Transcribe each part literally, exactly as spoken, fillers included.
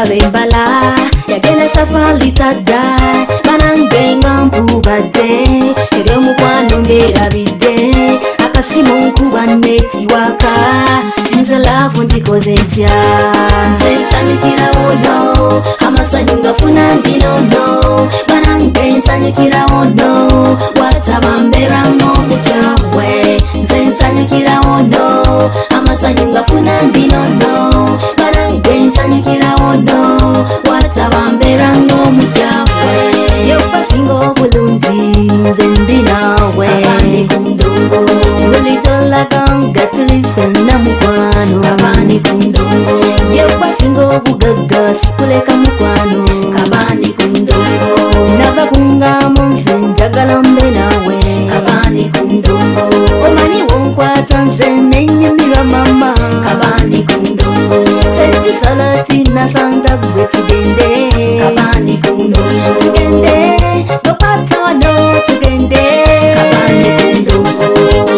bembala yagenda safari tada banangenga mpubadde ebyo mukwano ngerabidde akasimu nkuba netiwaka nze laavu ndikoze ntya nze nsanyukira wono amasanyu ngafuna ndinono banange nsanyukira wono watabambera ng'omukyawe nze nsanyukira wono amasanyu ngafuna ndinono banange nsanyukira wono watabambera ng'omukyawe yopasinga obulungi nze ndi naawe abandi ku ndongo bulitolaganga tuli ffenna mukwano abandi ku ndongo yopasinga obugagga sikuleka mukwano kabandi ku ndongo nava kungamu nze njagala mbe naawe kabandi ku ndongo omanyi wonkwata nze nenyumirwa mama kabandi ku ndongo sekisalati nasanga gwe tugende kabandi ku ndongo tugende gokwata wano tugende kabandi ku ndongo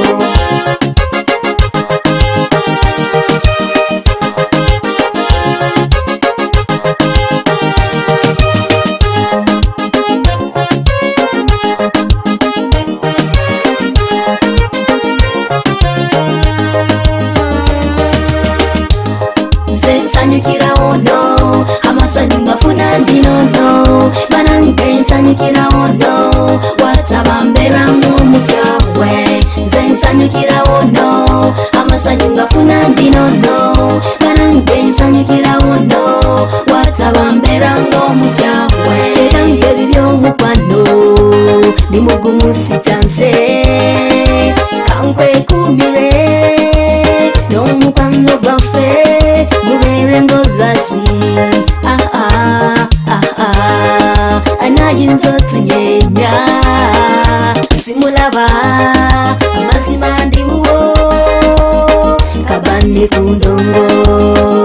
nsanyukira wono amasanyu ngafuna ndinono banange nsanyukira wono watabambera ng'omukyawe nze nsanyukira wono amasanyu ngafuna ndinono banange nsanyukira wono watabambera ng'omukyawe era ngebi by'omukwano ndi mugumu sitanse kankwekumire n'omukwano gwaffe mubere ngolwasi ah ah ah ah anayinza otunyenya simulaba amazima ndiwo kabandi ku ndongo